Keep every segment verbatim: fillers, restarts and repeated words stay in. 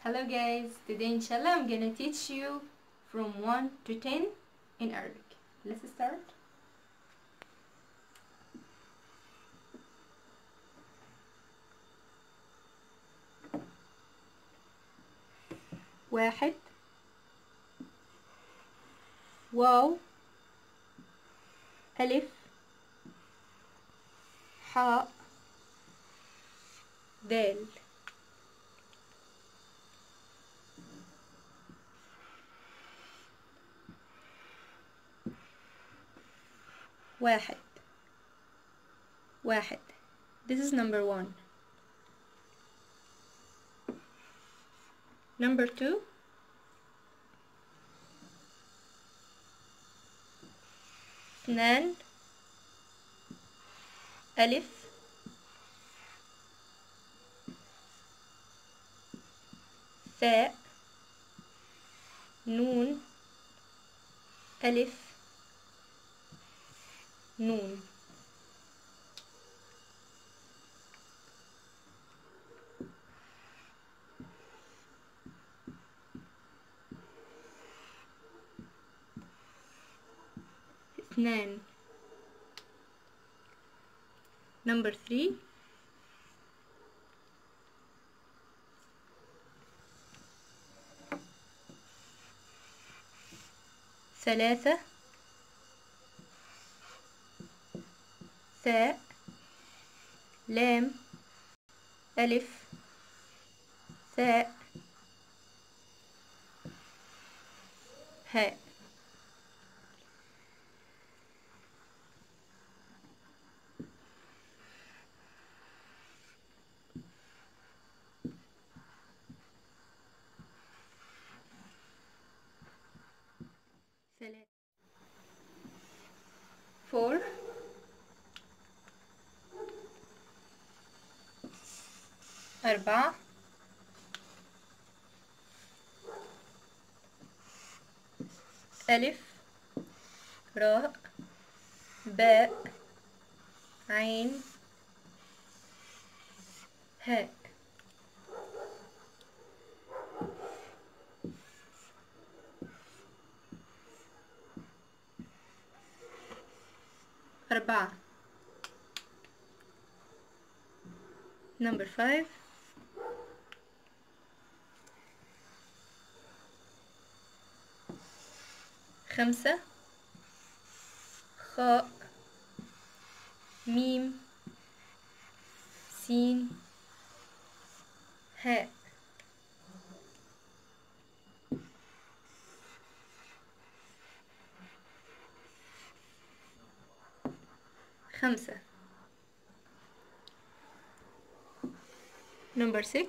Hello guys, today inshallah I'm gonna teach you from one to ten in Arabic. Let's start. واحد واو ألف حاء دال واحد واحد. This is number one. Number two. اثنان ألف ثاء نون ألف نون. اثنان. Number three. ثلاثة ثاء لام ألف ثاء هاء. ثلاثة. four. أربعة ألف راء باء عين هاء. أربعة. Number five. خمسة خاء ميم سين هاء. خمسة. Number six.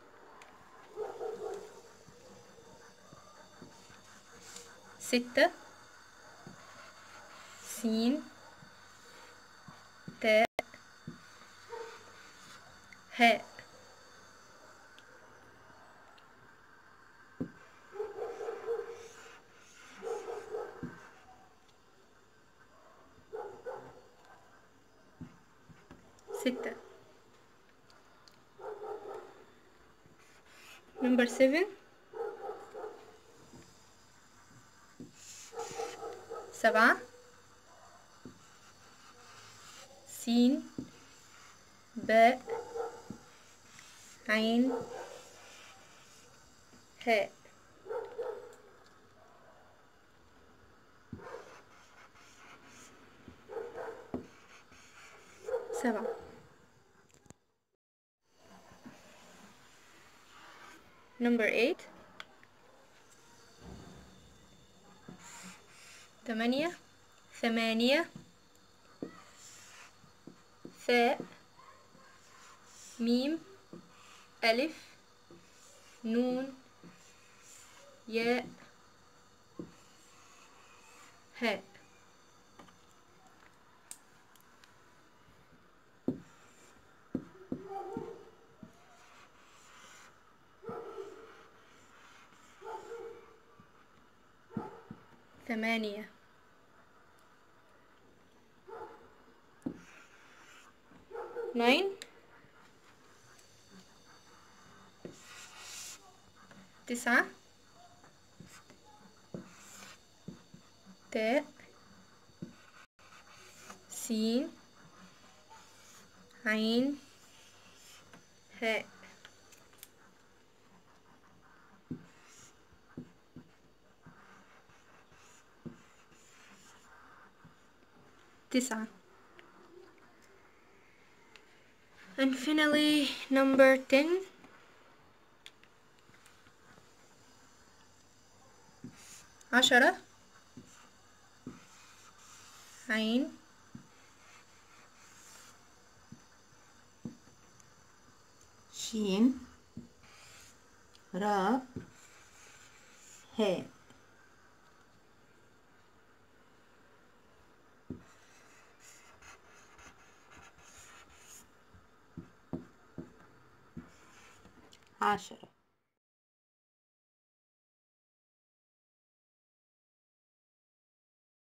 ستة سين تاء هاء. ستة. Number seven. سبعة سين باء عين هاء. سبعة. Number eight. ثمانية ثمانية ثاء ميم ألف نون ياء هاء. ثمانية. nine تسعة تاء سين عين هاء. تسعة. And finally number ten. عشرة عين شين راء هاء. عشرة